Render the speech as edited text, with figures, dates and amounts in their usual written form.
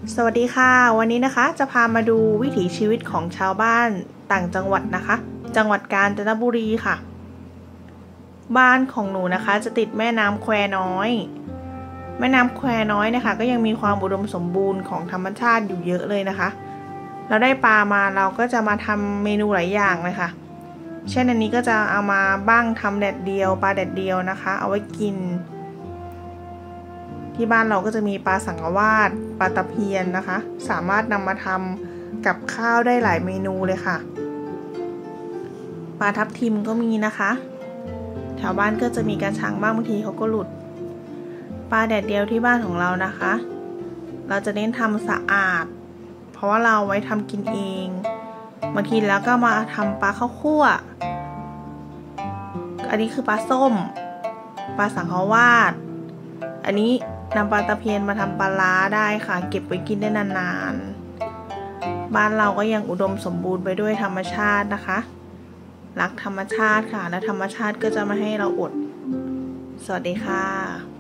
สวัสดีค่ะวันนี้นะคะจะพามาดูวิถีชีวิตของชาวบ้านต่างจังหวัดนะคะ จังหวัดกาญจนบุรีค่ะ บ้านของหนูนะคะจะติดแม่น้ำแควน้อยแม่น้ำแควน้อยนะคะก็ยังมีความอุดมสมบูรณ์ของธรรมชาติอยู่เยอะเลยนะคะเราได้ปลามาเราก็จะมาทำเมนูหลายอย่างเลยค่ะเช่นอันนี้ก็จะเอามาบ้างทำแดดเดียวปลาแดดเดียวนะคะเอาไว้กินที่บ้านเราก็จะมีปลาสังกะวาดปลาตะเพียนนะคะสามารถนำมาทำกับข้าวได้หลายเมนูเลยค่ะปลาทับทิมก็มีนะคะแถวบ้านก็จะมีกระชังบ้างบางทีเขาก็หลุดปลาแดดเดียวที่บ้านของเรานะคะเราจะเน้นทำสะอาดเพราะว่าเราไว้ทำกินเองบางทีแล้วก็มาทำปลาข้าวคั่วอันนี้คือปลาส้มปลาสังขวาดอันนี้นำปลาตะเพียนมาทำปลาร้าได้ค่ะเก็บไว้กินได้นานๆบ้านเราก็ยังอุดมสมบูรณ์ไปด้วยธรรมชาตินะคะรักธรรมชาติค่ะและธรรมชาติก็จะไม่ให้เราอดสวัสดีค่ะ